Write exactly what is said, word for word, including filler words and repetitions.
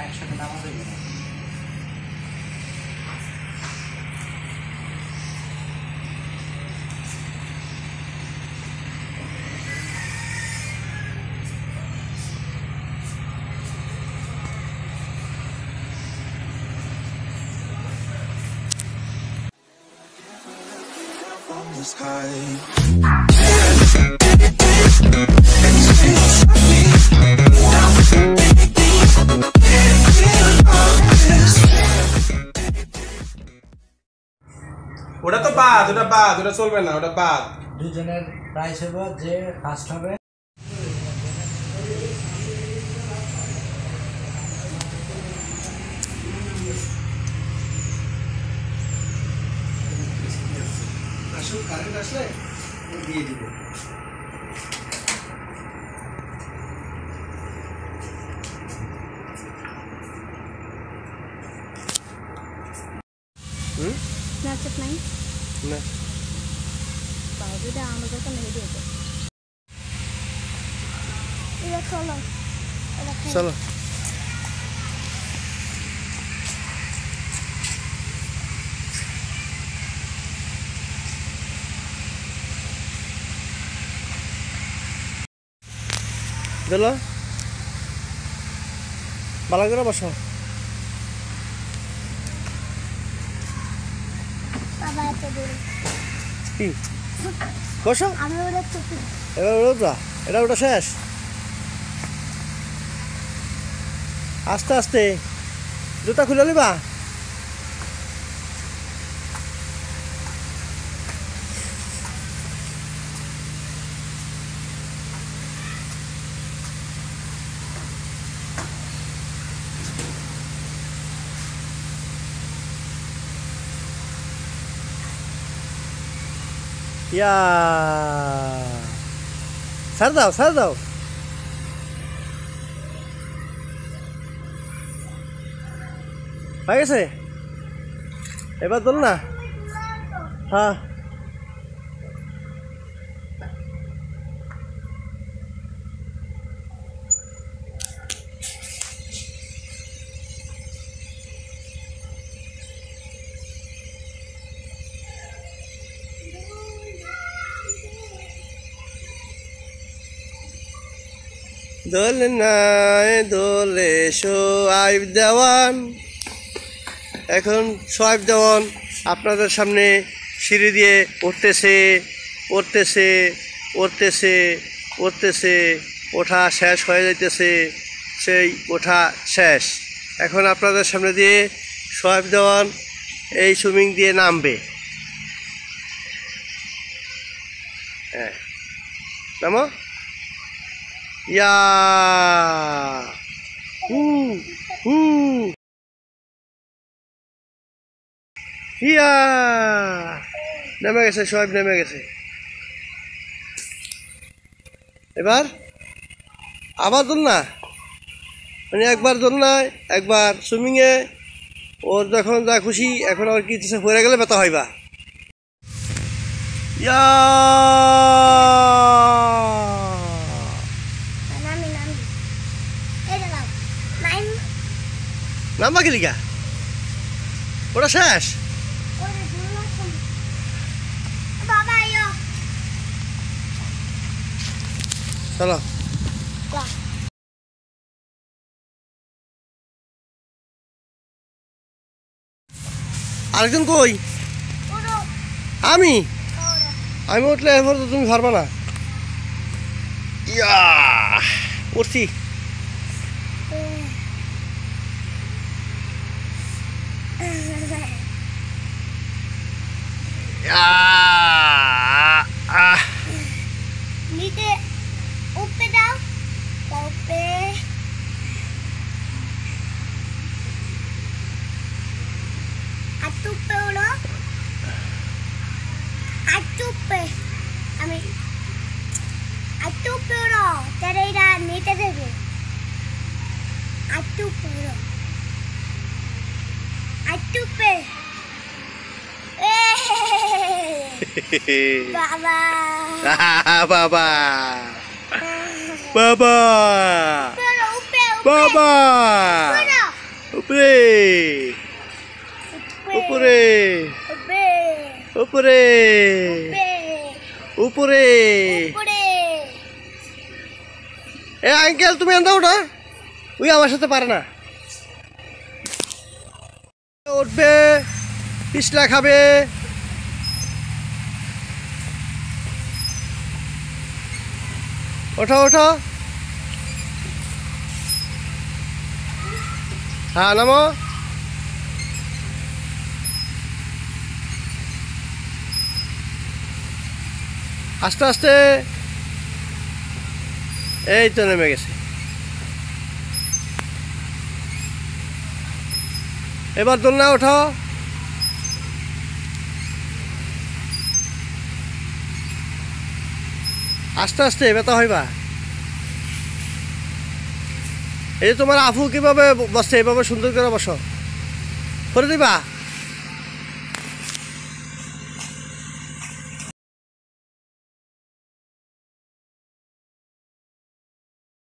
একসাথে নামা যাবে না। ওটা তো বাদ, ওটা বাদ, ওটা চলবে না, ওটা বাদ। দুজনের প্রাইস হবে, যে ফার্স্ট হবে আসুক, কারেন্ট আসলে দিয়ে দিব। হুম নাচত নাই না বাবুটা আমাদের তো নেই দিতে। এটা চলো চলো দিলো ভালো করে বসো। বাবা এত দূরে কি বসো, আমি ওটা চুপি এবার ওটা এটা ওটা শেষ। আস্তে আস্তে জুতা খুলে নিবা। ইয়া ছাড় দাও, ছাড় দাও। হয়ে গেছে, এবার দোল না। হ্যাঁ দোলে নাই দোলে সোয়াইব দেওয়ান। এখন সোয়াইব দেওয়ান আপনাদের সামনে সিঁড়ি দিয়ে উঠতেছে উঠতেছে উঠতেছে উঠতেছে, ওঠা শেষ হয়ে যাইতেছে, সেই ওঠা শেষ। এখন আপনাদের সামনে দিয়ে সোয়াইব দেওয়ান এই সুইমিং দিয়ে নামবে। হ্যাঁ নামো। ইয়া হু হু ইয়া নেমে গেছে, সোয়াইব নেমে গেছে। এবার আবার দোল না, মানে একবার দোল না, একবার সুইমিংয়ে ওর যখন যা খুশি। এখন আর কি পড়ে গেলে ব্যথা হইবা। ইয়া নাম্বা কি লিখা, ওটা শেষ। চলো আরেকজন কই? আমি আমি উঠলে এরপর তো তুমি পারবা না। ইয়া উঠছি। নিচে উপরে দাও, উপরে আটু উপরে ওড়ো, আটু উপরে আমি আটু উপরে ওড়ো, তাহলে এটা নিচে দেবে। আটু উপরে ওড়ো, আটু উপরে। বাবা বাবা বাবা বাবা উপরে উপরে উপরে উপরে এ আঙ্কেল তুমি আনতে ওটা ওই আমার সাথে পারে না উঠবে পিছলা খাবে ওঠো ওঠো হ্যাঁ নামো আস্তে আস্তে এই তো নেমে গেছে এবার দোলনা ওঠো আস্তে আস্তে ব্যথা হইবা এই তোমার আফু কিভাবে বসছে এভাবে সুন্দর করে বসো করে দিবা